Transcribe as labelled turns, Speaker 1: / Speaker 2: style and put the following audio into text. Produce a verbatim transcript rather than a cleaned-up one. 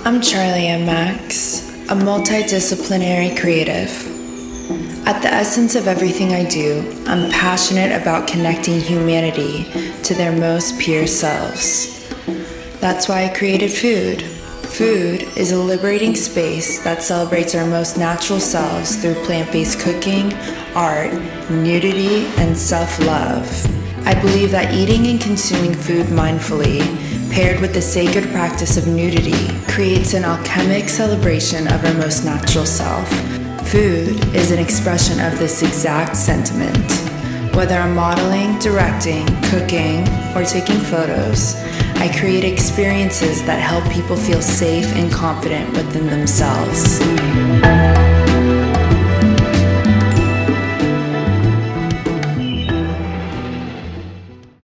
Speaker 1: I'm Charlie M. Max, a multidisciplinary creative. At the essence of everything I do, I'm passionate about connecting humanity to their most pure selves. That's why I created Fude. Fude is a liberating space that celebrates our most natural selves through plant-based cooking, art, nudity, and self-love. I believe that eating and consuming food mindfully, paired with the sacred practice of nudity, creates an alchemic celebration of our most natural self. Food is an expression of this exact sentiment. Whether I'm modeling, directing, cooking, or taking photos, I create experiences that help people feel safe and confident within themselves.